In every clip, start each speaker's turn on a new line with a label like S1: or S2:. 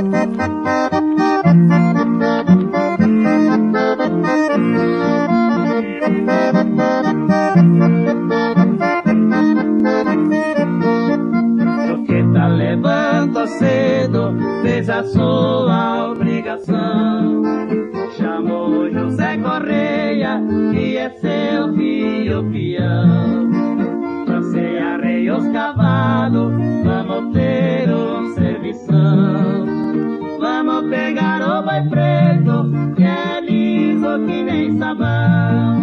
S1: Choqueta levantou cedo, fez a sua obrigação. Chamou José Correia, que é seu filho peão. Você arreia os cavalos, vamos ter um servição. Vamos pegar o boi preto, que é liso que nem sabão.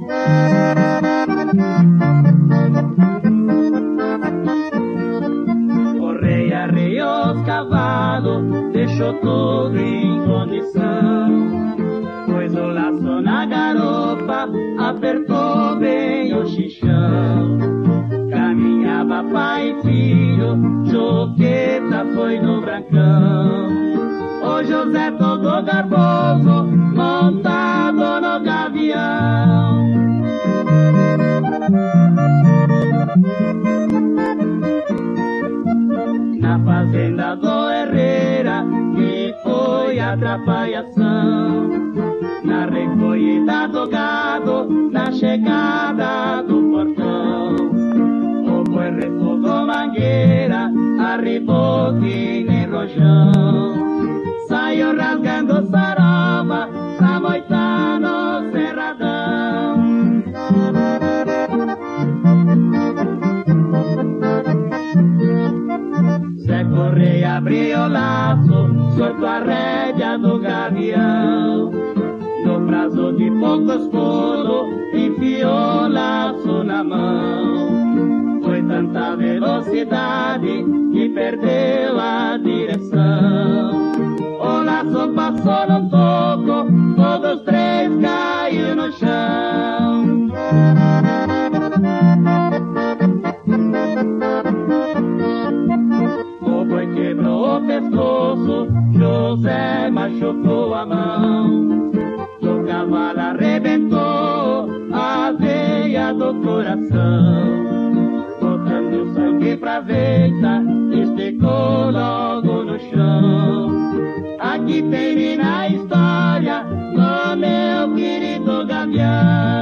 S1: Correia arreou os cavalos, deixou tudo em condição. Pôs o laço na garupa, apertou bem o xixão. Caminhava pai e filho, Choqueta foi no brancão. O José todo garboso, montado no gavião. Na fazenda do Herrera, que foi atrapalhação. Na recolhida do gado, na chegada do portão. O boi refogou mangueira, arribou que nem rojão. Saiu rasgando saroba, pra moitar no cerradão. Zé Correia abriu o laço, soltou a rédea do gavião. No prazo de poucos pulos, enfiou o laço na mão. Foi tanta velocidade que perdeu a direção. O laço passou no toco, todos três caiu no chão. O boi quebrou o pescoço, José machucou a mão. O cavalo arrebentou a veia do coração. Botando sangue pra veita, esticou logo no chão. Aqui termina a história do meu querido gavião.